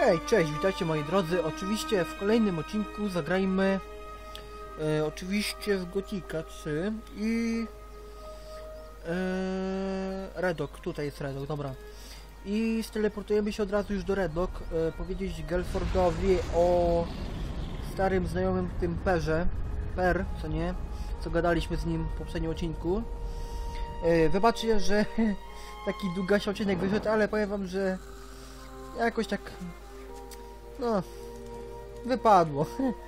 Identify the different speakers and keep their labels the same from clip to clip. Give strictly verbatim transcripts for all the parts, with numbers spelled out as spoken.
Speaker 1: Hej, cześć, witajcie moi drodzy. Oczywiście w kolejnym odcinku zagrajmy e, oczywiście w Gotika trzy i e, Redok, tutaj jest Redok, dobra. I steleportujemy się od razu już do Redok, e, powiedzieć Gelfordowi o starym znajomym tym Perze, Per, co nie, co gadaliśmy z nim w poprzednim odcinku. E, wybaczcie, że taki długaśny odcinek wyszedł, ale powiem wam, że jakoś tak, no, wypadło.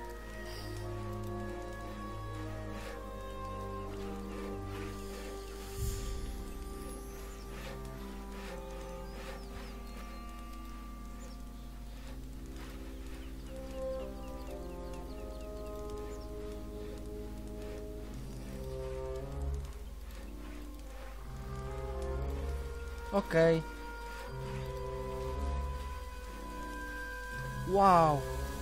Speaker 1: Okej. Okay. Wow.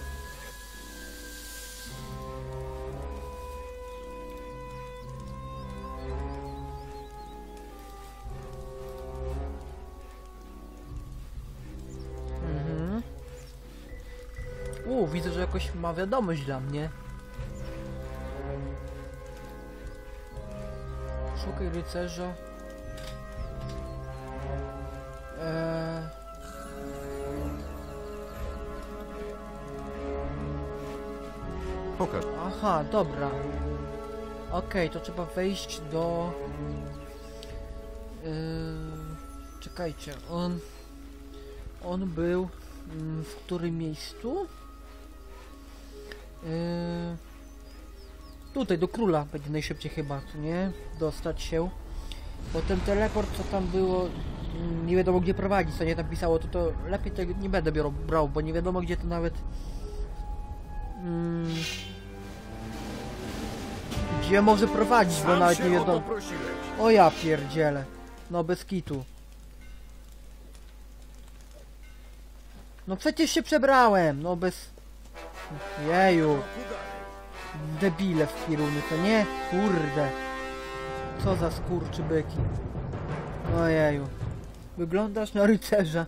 Speaker 1: Mhm. U, widzę, że jakoś ma wiadomość dla mnie. Szukaj rycerza. Eee...
Speaker 2: Pokaż.
Speaker 1: Aha, dobra. Okej, okay, to trzeba wejść do... Yy... Czekajcie, on... On był... W którym miejscu? Yy... Tutaj, do króla będzie najszybciej chyba, co nie? Dostać się. Bo ten teleport, co tam było... Nie wiadomo gdzie prowadzić, co nie tam pisało, to to lepiej tego nie będę biorą, brał, bo nie wiadomo gdzie to nawet... Hmm... Gdzie może prowadzić, bo nawet nie wiadomo. O ja pierdzielę. No bez kitu. No przecież się przebrałem. No bez... Jeju. Debile w kierunku, to nie? Kurde. Co za skurczybyki. Ojeju. Wyglądasz na rycerza.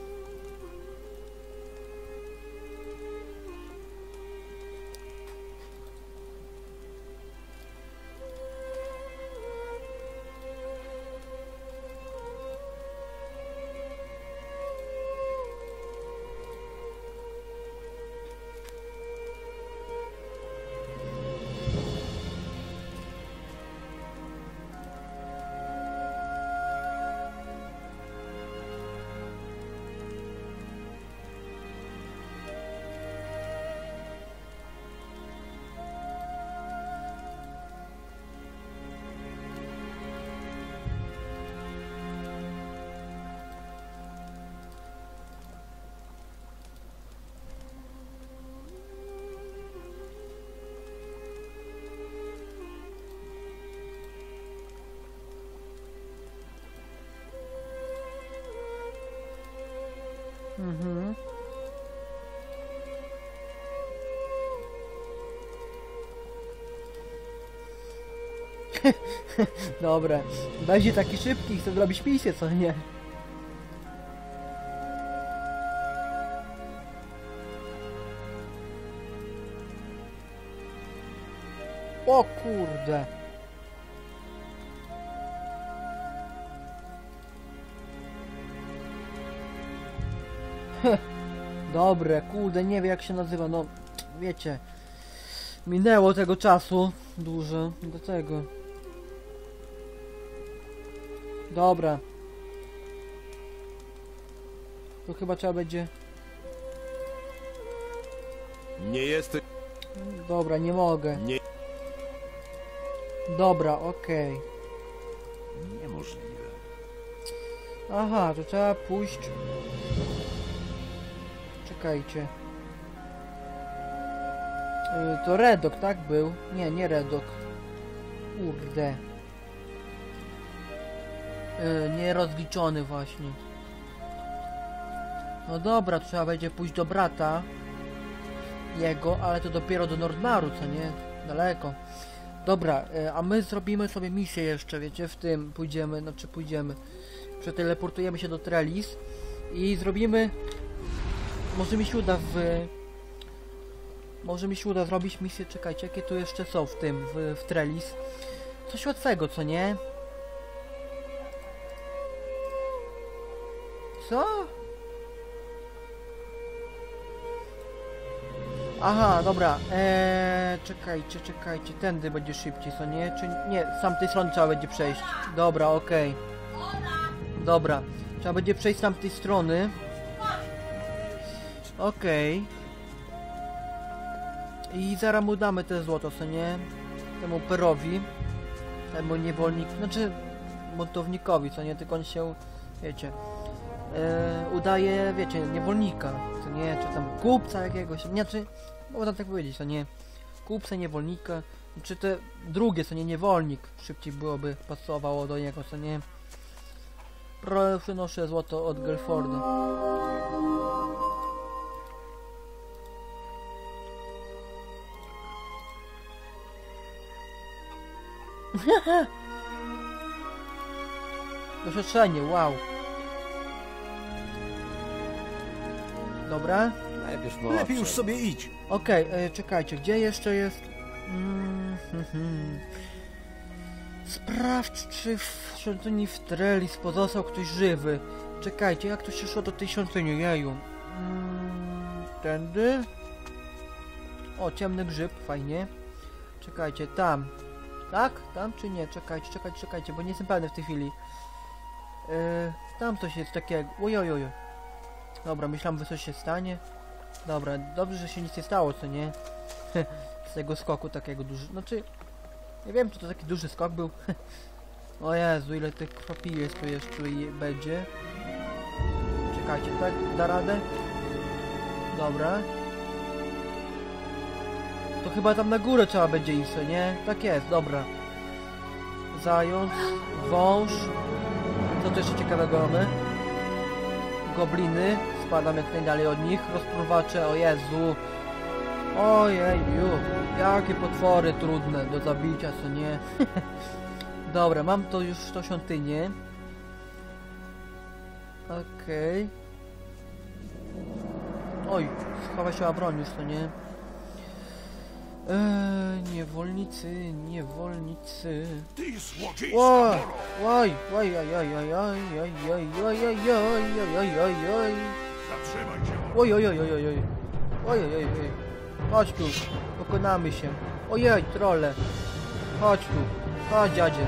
Speaker 1: Mhm. Dobra, będzie taki szybki, chce zrobić misję, co nie? O kurde. Dobre, kurde, nie wiem jak się nazywa, no wiecie, minęło tego czasu dużo do tego. Dobra. To chyba trzeba będzie...
Speaker 2: Nie jesteś...
Speaker 1: Dobra, nie mogę.
Speaker 2: Nie...
Speaker 1: Dobra, okej.
Speaker 2: Okay. Niemożliwe.
Speaker 1: Aha, to trzeba pójść... Czekajcie. Yy, to Redok, tak był? Nie, nie Redok. Kurde. Yy, nierozliczony właśnie. No dobra, trzeba będzie pójść do brata jego, ale to dopiero do Nordmaru, co nie? Daleko. Dobra, yy, a my zrobimy sobie misję jeszcze, wiecie, w tym pójdziemy, znaczy pójdziemy. Przeteleportujemy się do Trellis i zrobimy może mi się uda w... Może mi się uda zrobić misję, czekajcie, jakie tu jeszcze są w tym, w, w Trellis. Coś łatwego, co nie? Co? Aha, dobra, eee, czekajcie, czekajcie, tędy będzie szybciej, co nie? Czy nie, z tamtej strony trzeba będzie przejść. Dobra, okej. Dobra, trzeba będzie przejść z tamtej strony. Okej. I zaraz mu damy te złoto, co nie? Temu Perowi. Temu niewolnikowi, znaczy montownikowi, co nie? Tylko on się, wiecie, e, udaje, wiecie, niewolnika, co nie? Czy tam kupca jakiegoś, nie, czy można tak powiedzieć, co nie? Kupca, niewolnika, czy te drugie, co nie? Niewolnik, szybciej byłoby pasowało do niego, co nie? Przynoszę złoto od Gelforda. Doświadczenie, wow. Dobra.
Speaker 2: Najpierw
Speaker 3: Lepiej już sobie idź.
Speaker 1: Okej, okay, czekajcie, gdzie jeszcze jest... Mm, hmm, hmm. Sprawdź, czy w świątyni w Trellis pozostał ktoś żywy. Czekajcie, jak to się szło do tej świątyni, jeju. Mm, tędy? O, ciemny grzyb, fajnie. Czekajcie, tam. Tak? Tam czy nie? Czekajcie, czekajcie, czekajcie, bo nie jestem pewny w tej chwili. Yy, tam coś jest takiego. Ojojoj. Dobra, myślałem, że coś się stanie. Dobra, dobrze, że się nic nie stało, co nie? Z tego skoku takiego dużo. Znaczy, nie wiem, czy to taki duży skok był. O Jezu, ile tych kropli jest tu jeszcze i będzie. Czekajcie, tak? Da radę? Dobra. To chyba tam na górę trzeba będzie iść, co nie? Tak jest, dobra. Zając, wąż. Co tu jeszcze ciekawego mamy? Gobliny. Spadam jak najdalej od nich. Rozpruwacze, o Jezu. Ojeju. Jakie potwory trudne do zabicia, co nie? Dobra, mam to już to świątynię. Okej. Okay. Oj, schowa się broń już, co nie? Eee, niewolnicy, niewolnicy.
Speaker 3: Ty złodziej!
Speaker 1: Oj, oj, oj, oj, oj, oj, oj, oj, oj, oj, oj, oj, oj, oj, oj.
Speaker 3: Zatrzymaj się!
Speaker 1: Oj, oj, oj, oj, oj, oj, oj, oj, oj, oj. Chodź tu, pokonamy się. Ojej, trolle. Chodź tu, chodź dziadzie.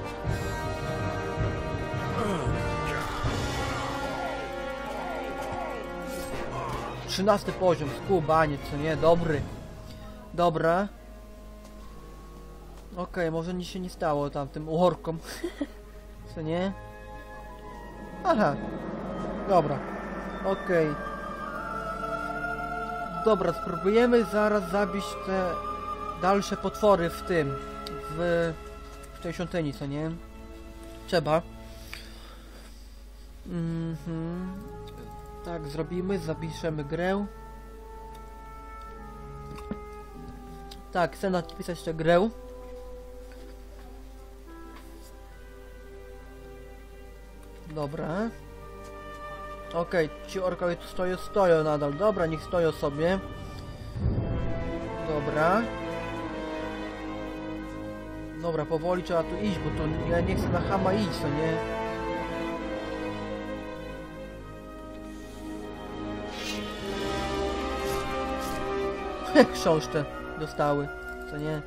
Speaker 1: Trzynasty poziom, skubaniec, co nie? Dobry. Dobra. Okej, okay, może nic się nie stało tamtym orkom. Co nie? Aha. Dobra. Okej. Okay. Dobra, spróbujemy zaraz zabić te dalsze potwory w tym. W, w tej świątyni, co nie? Trzeba. Mhm. Tak, zrobimy, zapiszemy grę. Tak, chcę napisać tę grę. Dobra. Okej, okay, ci orkowie tu stoją, stoją nadal. Dobra, niech stoją sobie. Dobra. Dobra, powoli trzeba tu iść, bo to ja nie chcę na chama iść, co nie? Chrząszcze dostały, co nie?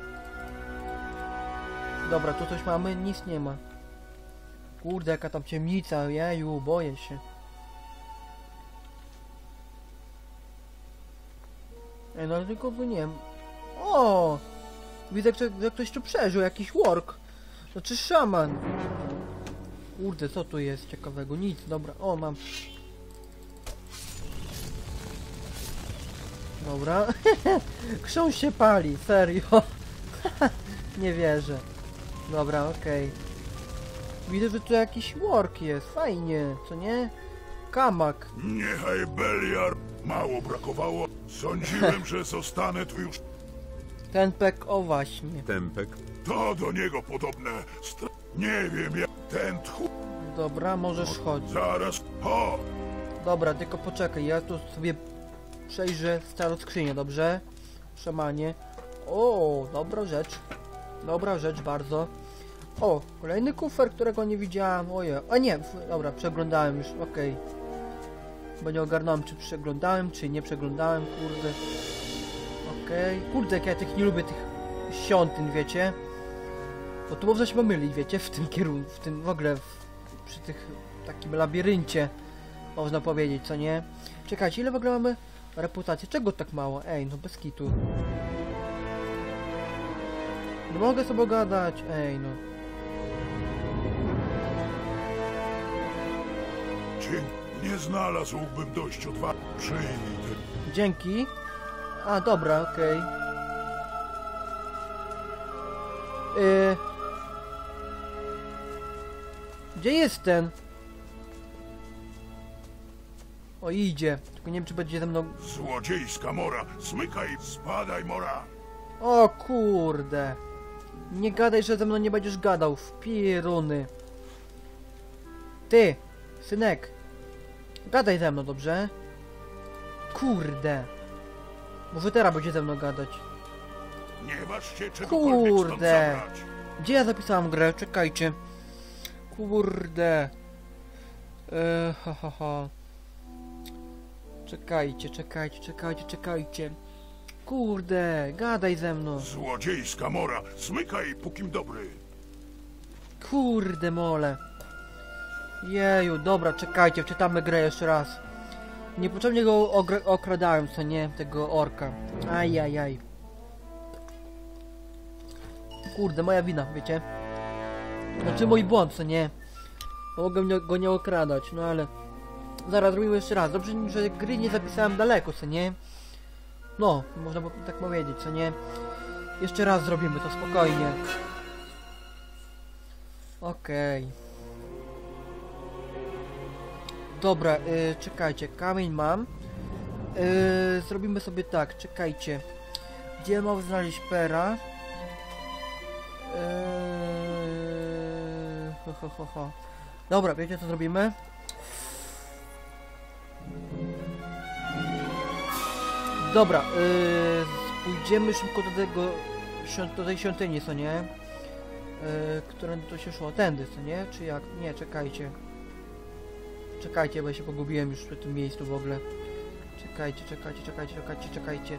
Speaker 1: Dobra, tu coś mamy? Nic nie ma. Kurde, jaka tam ciemnica, jeju, boję się. Ej, no tylko by nie wiem. O! Widzę, że, że ktoś tu przeżył, jakiś work. Znaczy szaman. Kurde, co tu jest ciekawego? Nic, dobra. O, mam. Dobra. Krząż się pali, serio. Nie wierzę. Dobra, okej. Okay. Widzę, że tu jakiś work jest. Fajnie, co nie? Kamak.
Speaker 3: Niechaj Beliar. Mało brakowało. Sądziłem, że zostanę tu już.
Speaker 1: Ten pek, o właśnie.
Speaker 2: Tempek.
Speaker 3: To do niego podobne. St nie wiem jak ten tchu.
Speaker 1: Dobra, możesz chodzić.
Speaker 3: Zaraz. O!
Speaker 1: Dobra, tylko poczekaj, ja tu sobie przejrzę starą skrzynię, dobrze? Szamanie. O, dobra rzecz. Dobra rzecz, bardzo. O, kolejny kufer, którego nie widziałem. Oje, a nie, f- dobra, przeglądałem już, okej. Bo nie ogarnąłem, czy przeglądałem, czy nie przeglądałem, kurde. Okej. Kurde, jak ja tych nie lubię, tych świątyń, wiecie? Bo tu można się pomylić, wiecie, w tym kierunku, w tym w ogóle, w, przy tych takim labiryncie, można powiedzieć, co nie? Czekajcie, ile w ogóle mamy reputacji? Czego tak mało? Ej, no bez kitu. Nie mogę sobie gadać, ej, no.
Speaker 3: Dzień. Nie znalazłbym dość odwagi. Przyjmij ten.
Speaker 1: Dzięki. A, dobra, okej. Yy... Gdzie jest ten? O, idzie. Tylko nie wiem, czy będzie ze mną...
Speaker 3: Złodziejska mora. Smykaj. Spadaj, mora.
Speaker 1: O kurde. Nie gadaj, że ze mną nie będziesz gadał. W pieruny. Ty, synek. Gadaj ze mną, dobrze? Może teraz będzie ze mną gadać.
Speaker 3: Nie waż się czegokolwiek stąd
Speaker 1: Kurde.
Speaker 3: zabrać.
Speaker 1: Gdzie ja zapisałam grę? Czekajcie. Kurde. Eee, ha, ha, ha. Czekajcie, czekajcie, czekajcie, czekajcie. Kurde, gadaj ze mną.
Speaker 3: Złodziejska mora. Smykaj, pókim dobry.
Speaker 1: Kurde mole. Jeju, dobra, czekajcie, wczytamy grę jeszcze raz. Niepotrzebnie go ogr- okradałem, co nie? Tego orka. Ajajaj. Kurde, moja wina, wiecie? Znaczy mój błąd, co nie? Mogłem nie- go nie okradać, no ale... Zaraz zrobimy jeszcze raz. Dobrze, że gry nie zapisałem daleko, co nie? No, można by tak powiedzieć, co nie? Jeszcze raz zrobimy to spokojnie. Okej. Dobra, y, czekajcie, kamień mam. Y, zrobimy sobie tak, czekajcie. Gdzie mam znaleźć pera? Yy... Ho, ho, ho, ho. Dobra, wiecie co zrobimy? Dobra, yy, pójdziemy szybko do tego, świąt- do tej świątyni, co nie? Yy, którędy to się szło? Tędy, co nie? Czy jak? Nie, czekajcie. Czekajcie, bo ja się pogubiłem już w tym miejscu w ogóle. Czekajcie, czekajcie, czekajcie, czekajcie, czekajcie.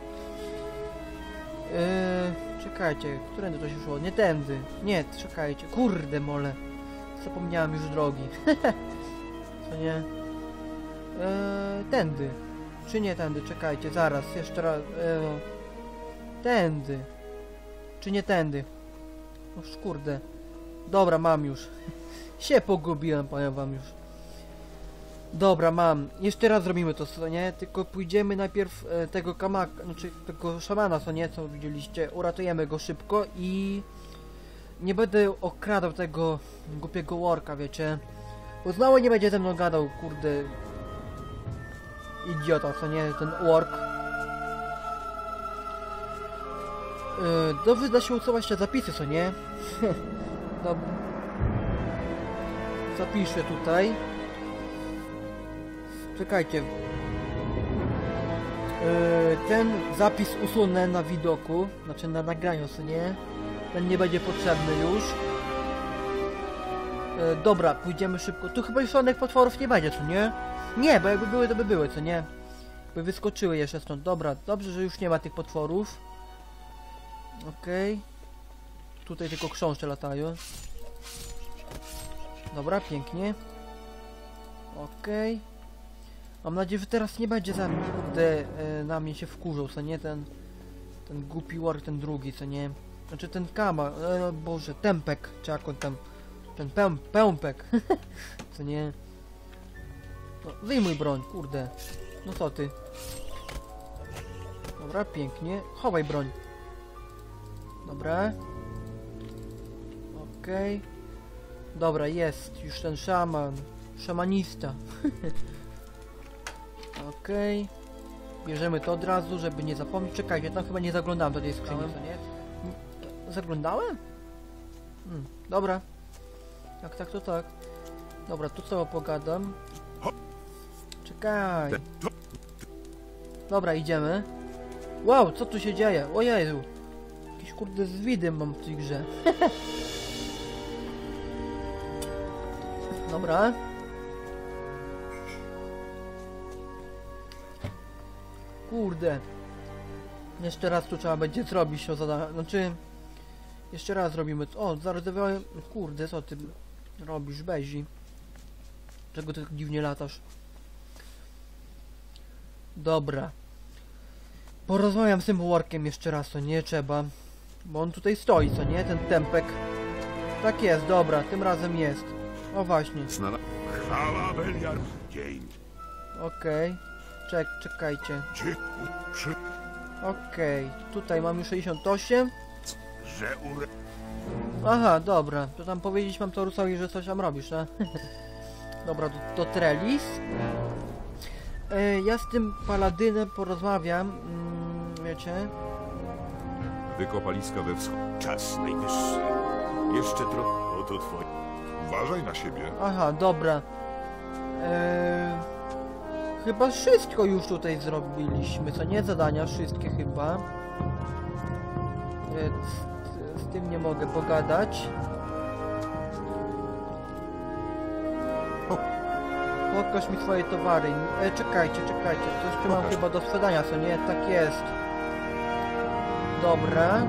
Speaker 1: Yy, czekajcie, którędy to się szło? Nie tędy. Nie, czekajcie. Kurde mole. Zapomniałem już drogi. Co nie? Yy, tędy. Czy nie tędy? Czekajcie, zaraz, jeszcze raz. Yy, tędy. Czy nie tędy? No kurde. Dobra, mam już. się pogubiłem, powiem wam już. Dobra, mam. Jeszcze raz zrobimy to, co nie? Tylko pójdziemy najpierw e, tego kamaka, znaczy tego szamana, co nie? Co widzieliście. Uratujemy go szybko i... Nie będę okradał tego głupiego worka, wiecie? Bo znowu nie będzie ze mną gadał, kurde... Idiota, co nie? Ten work. Yy, dobrze da się usuwać te zapisy, co nie? Dobra. Zapiszę tutaj. Czekajcie. Yy, ten zapis usunę na widoku, znaczy na nagraniu, co nie? Ten nie będzie potrzebny już. Yy, dobra, pójdziemy szybko. Tu chyba już żadnych potworów nie będzie, co nie? Nie, bo jakby były, to by były, co nie? By wyskoczyły jeszcze stąd. Dobra, dobrze, że już nie ma tych potworów. Okej. Okay. Tutaj tylko chrząszcze latają. Dobra, pięknie. Okej. Okay. Mam nadzieję, że teraz nie będzie za mnie, kurde, e, na mnie się wkurzał, co nie? Ten, ten głupi work, ten drugi, co nie? Znaczy ten kama, e, boże, tempek, czy jak on tam, ten pę, pępek, co nie? No, wyjmuj broń, kurde. No co ty? Dobra, pięknie. Chowaj broń. Dobra. Okej. Okay. Dobra, jest już ten szaman. Szamanista. Okej. Okay. Bierzemy to od razu, żeby nie zapomnieć. Czekajcie, tam chyba nie zaglądałem do tej skrzyni, co nie? Zaglądałem? Hmm, dobra. Jak tak, to tak. Dobra, tu co pogadam. Czekaj. Dobra, idziemy. Wow, co tu się dzieje? O Jezu. Jakieś kurde zwidy mam w tej grze. Dobra. Kurde. Jeszcze raz tu trzeba będzie zrobić to zadanie. Znaczy... Jeszcze raz robimy... O, zarezerwowałem... Kurde, co ty robisz, Bezi? Czego ty tak dziwnie latasz? Dobra. Porozmawiam z tym workiem jeszcze raz, to nie trzeba. Bo on tutaj stoi, co nie? Ten tempek. Tak jest, dobra, tym razem jest. O właśnie.
Speaker 2: Znala...
Speaker 3: Chwała Beliar. Dzień.
Speaker 1: Okej. Czek, czekajcie.
Speaker 3: Dzie... Przy...
Speaker 1: Okej. Tutaj mam już sześćdziesiąt osiem.
Speaker 3: Że ure...
Speaker 1: Aha, dobra. To tam powiedzieć mam Torusowi, że coś tam robisz, no? Dobra, to, to Trellis. E, ja z tym paladynem porozmawiam. Mm, wiecie?
Speaker 2: Wykopaliska we wschód.
Speaker 3: Czas najwyższy. Jeszcze trochę. Oto twoje. Uważaj na siebie.
Speaker 1: Aha, dobra. E, chyba wszystko już tutaj zrobiliśmy, co nie? Zadania wszystkie chyba. Więc z tym nie mogę pogadać. Pokaż mi twoje towary. E, czekajcie, czekajcie. Coś tu mam
Speaker 2: Pokaż.
Speaker 1: chyba do sprzedania, co nie? Tak jest. Dobra.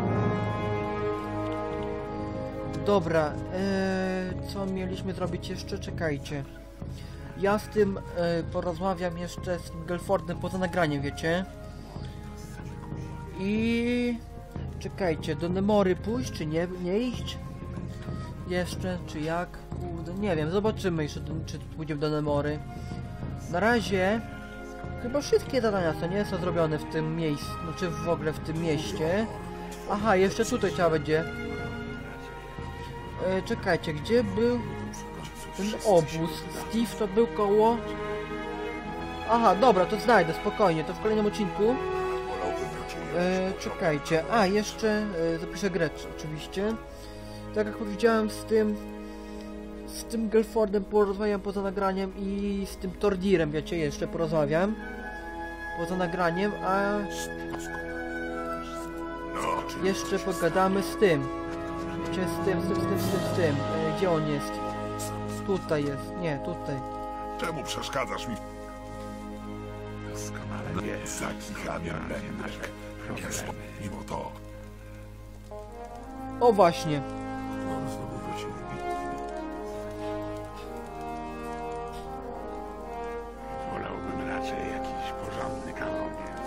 Speaker 1: Dobra. E, co mieliśmy zrobić jeszcze? Czekajcie. Ja z tym e, porozmawiam jeszcze z tym Gelfordem poza nagraniem, wiecie? I... Czekajcie, do Nemory pójść, czy nie, nie iść? Jeszcze, czy jak? Kurde, nie wiem, zobaczymy jeszcze, czy pójdziemy do Nemory. Na razie chyba wszystkie zadania, co nie, są zrobione w tym miejscu, znaczy w ogóle w tym mieście. Aha, jeszcze tutaj trzeba będzie. E, czekajcie, gdzie był ten obóz? Steve to był koło... Aha, dobra, to znajdę, spokojnie, to w kolejnym odcinku.
Speaker 3: Wolałbym raczej...
Speaker 1: E, czekajcie, a jeszcze e, zapiszę grę oczywiście. Tak jak powiedziałem, z tym z tym Gelfordem porozmawiam poza nagraniem i z tym Tordirem, wiecie, jeszcze porozmawiam poza nagraniem, a
Speaker 3: No,
Speaker 1: jeszcze pogadamy z tym, wiecie, z tym, z tym, z tym, z tym, z tym. E, gdzie on jest? Tutaj jest, nie, tutaj.
Speaker 3: czemu przeszkadzasz mi? Doskonale nie. Za kichami będę. Jest, mimo to.
Speaker 1: O właśnie,
Speaker 3: Zdobywa się w bitwie.
Speaker 4: Wolałbym raczej jakiś porządny kawowiec.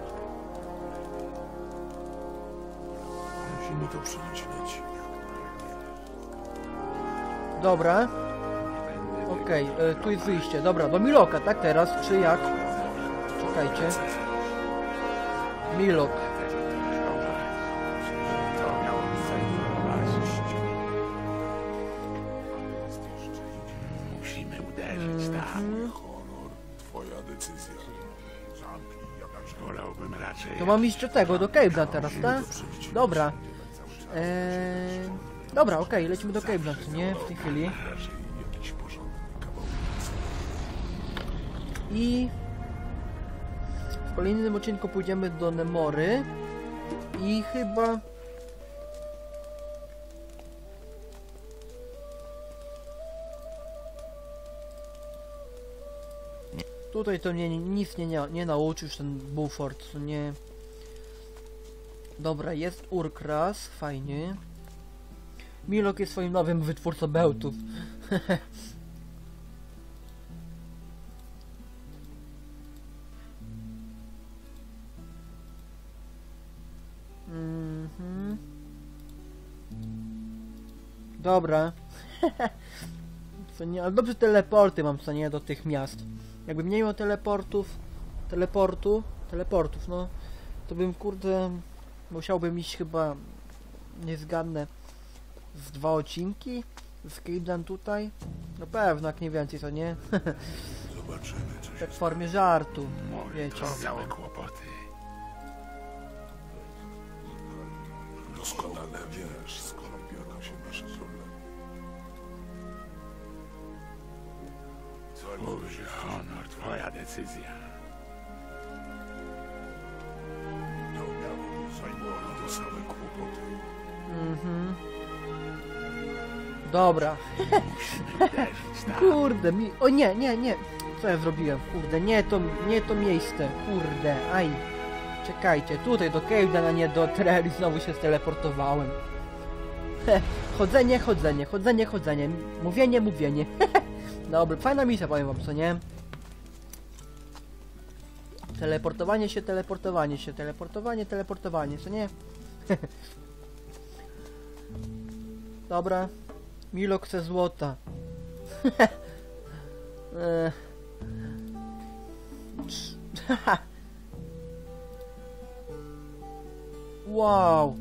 Speaker 3: Musimy to przemyśleć.
Speaker 1: dobra. Okej, e, tu jest wyjście, dobra, do Miloka, tak teraz, czy jak? Czekajcie. Milok.
Speaker 4: To miałoby zainteresować. Musimy uderzyć tam.
Speaker 3: Honor, twoja decyzja. Zamknij jakaś...
Speaker 4: Wolałbym raczej...
Speaker 1: To mam iść do tego, do Cable'a teraz, tak? Dobra. Eee, dobra, okej, lecimy do Cable'a, czy nie? W tej chwili.
Speaker 3: Raczej jakiś porządny kawałek.
Speaker 1: I... W kolejnym odcinku pójdziemy do Nemory. I chyba... Tutaj to mnie nic nie, nie, nie nauczył już ten Buford, to nie... Dobra, jest Urkras, fajnie. Milok jest swoim nowym wytwórcą bełtów. Mhm. Dobra. Co nie, ale dobrze teleporty mam, co nie, do tych miast. Jakbym nie miał teleportów, teleportu, teleportów, no, to bym, kurde, musiałbym iść chyba, nie zgadnę, z dwa odcinki z Cable'em tutaj. No pewno, jak nie więcej, co nie?
Speaker 3: Zobaczymy, co się
Speaker 1: Tak w formie żartu,
Speaker 4: Moje
Speaker 1: wiecie.
Speaker 4: to całe kłopoty.
Speaker 3: doskonale wiesz, skoro biorą się nasze problemy.
Speaker 4: Mój honor, twoja decyzja.
Speaker 3: Same kłopoty.
Speaker 1: Mhm. Dobra.
Speaker 4: Uderzyć tam.
Speaker 1: Kurde, mi... O nie, nie, nie. Co ja zrobiłem? Kurde, nie to, nie to miejsce. Kurde, aj. Czekajcie, tutaj do Cave'da, a nie do Terrarii znowu się steleportowałem. Heh, chodzenie, chodzenie, chodzenie, chodzenie. Mówienie, mówienie. Dobra, fajna misja, powiem wam, co nie? Teleportowanie się, teleportowanie się, teleportowanie, teleportowanie, co nie? Dobra. Milo chce złota. Eee. Trz- Wow.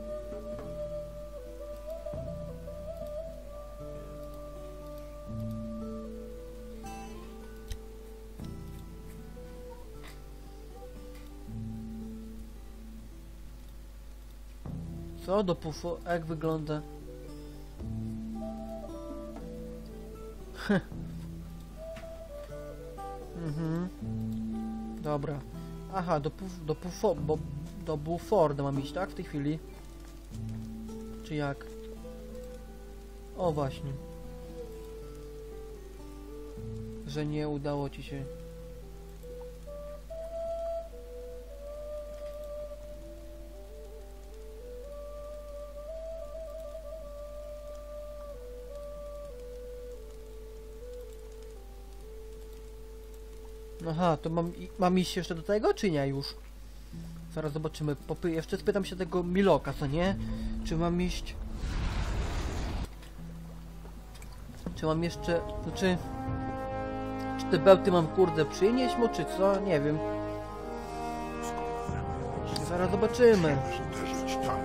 Speaker 1: Co do pufu? Jak wygląda? Mhm. Dobra. Aha, do puf, do pufo, bo do Buforda mam iść, tak? W tej chwili. Czy jak? O właśnie. Że nie udało ci się. Aha, to mam, i- mam iść jeszcze do tego, czy nie już? Zaraz zobaczymy. Popy jeszcze spytam się tego Miloka, co nie? Czy mam iść... Czy mam jeszcze... Znaczy... Czy te bełty mam, kurde, przynieść mu, czy co? Nie wiem. Zaraz zobaczymy.
Speaker 3: Uderzyć tam.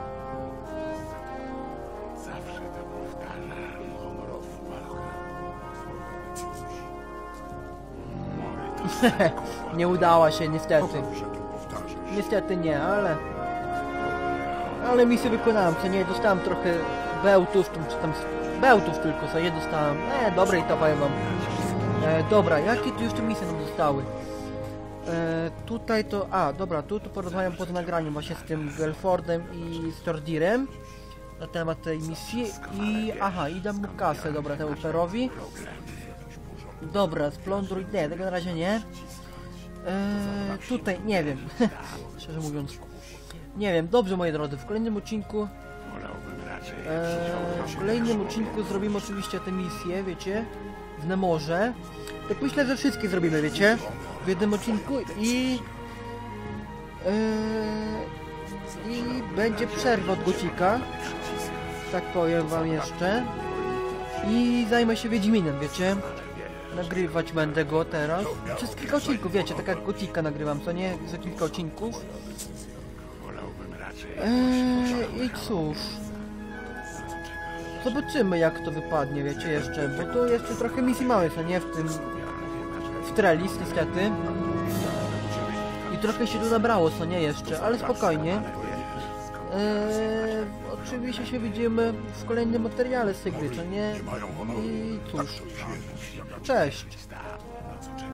Speaker 4: Zawsze to powtarzam.
Speaker 3: Honorow walka.
Speaker 4: Mory to
Speaker 1: Nie udała się, niestety.
Speaker 3: Że tu powtarzasz.
Speaker 1: Niestety nie, ale... Ale misję wykonałem, co nie? Dostałem trochę bełtów, czy tam... Bełtów tylko, co nie dostałem. E, dobre i to powiem wam. E, dobra, jakie tu jeszcze misje nam zostały? E, tutaj to... A, dobra, tu, tu porozmawiam poza nagraniem właśnie z tym Gelfordem i z Tordirem na temat tej misji i... Aha, i dam mu kasę, dobra, temu Perowi. Dobra, splądruj... Nie, tego na razie nie. E, tutaj, nie wiem. Szczerze mówiąc. Nie wiem, dobrze moi drodzy, w kolejnym odcinku...
Speaker 4: wolałbym raczej
Speaker 1: Eee, w kolejnym odcinku zrobimy oczywiście te misje, wiecie, w Nemorze. Tak myślę, że wszystkie zrobimy, wiecie, w jednym odcinku i... Eee, I będzie przerwa od Gocika, tak powiem wam jeszcze. I zajmę się Wiedźminem, wiecie. Nagrywać będę go teraz. Przez kilka odcinków, wiecie, tak jak Gocika nagrywam, co nie? Za kilka odcinków.
Speaker 4: wolałbym raczej
Speaker 1: Eee, I cóż... Zobaczymy jak to wypadnie, wiecie, jeszcze, bo tu jeszcze trochę misji małe, co nie, w tym... w Trellis, niestety. I trochę się tu nabrało, co nie, jeszcze, ale spokojnie. Eee, oczywiście się widzimy w kolejnym materiale z tej gry, co nie?
Speaker 3: Nie mają honoru.
Speaker 1: I cóż,
Speaker 3: Tak to przyjemność.
Speaker 1: cześć!
Speaker 4: stać.